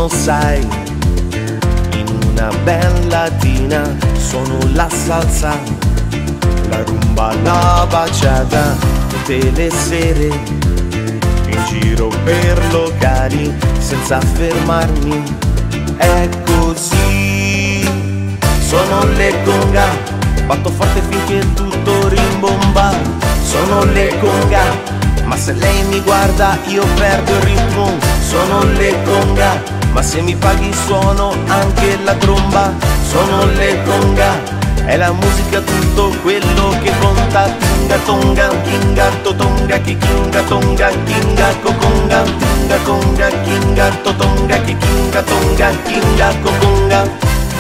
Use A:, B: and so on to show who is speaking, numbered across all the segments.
A: sono, sai, in una bella tina, sono la salsa, la rumba, la baciata, tutte le sere, in giro per locali, senza fermarmi, è così. Sono le conga, batto forte finché tutto rimbomba. Sono le conga, ma se lei mi guarda io perdo il ritmo. Sono le conga, ma se mi paghi suono anche la tromba. Sono le conga, è la musica tutto quello che conta. Tinga tonga, kinga totonga, chi kinga tonga, kinga kokonga. Tinga conga, kinga totonga, chi kinga tonga, kinga kokonga.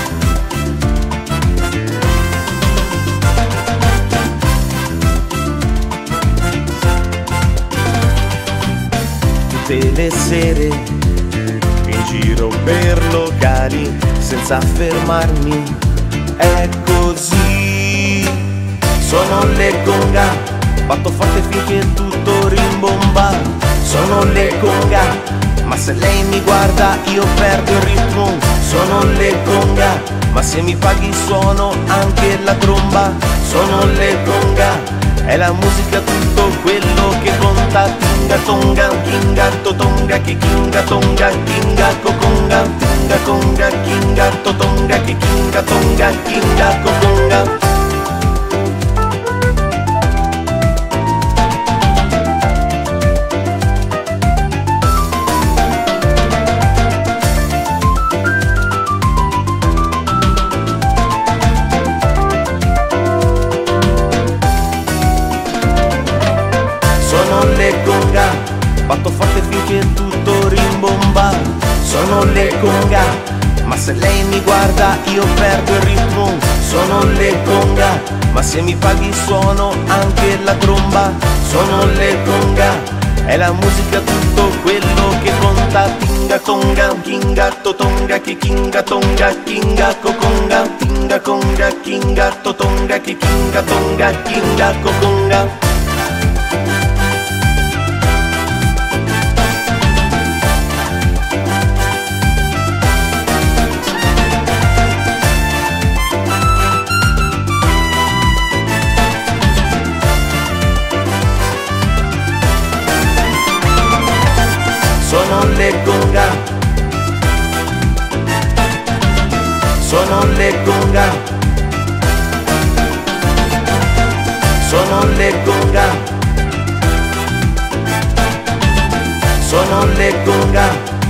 A: Tutte le sere, in giro per locali, senza fermarmi, è così. Sono le conga, batto forte finché tutto rimbomba. Sono le conga, ma se lei mi guarda io perdo il ritmo. Sono le conga, ma se mi paghi suono anche la tromba. Sono le conga, è la musica tutto quello che conta. Tinga tonga, kinga totonga, chi kinga tonga, kinga kokonga. Tinga conga, kinga totonga, chi kinga tonga, kinga kokonga. Sono le conga, batto forte finché tutto rimbomba. Sono le conga, ma se lei mi guarda io perdo il ritmo. Sono le conga, ma se mi paghi suono anche la tromba. Sono le conga, è la musica tutto quello che conta. Tinga tonga, kinga totonga, chi kinga tonga, kinga kokonga. Tinga conga, kinga totonga, chi kinga tonga, kinga kokonga. Sono le conga, sono le conga, sono le conga, sono le conga.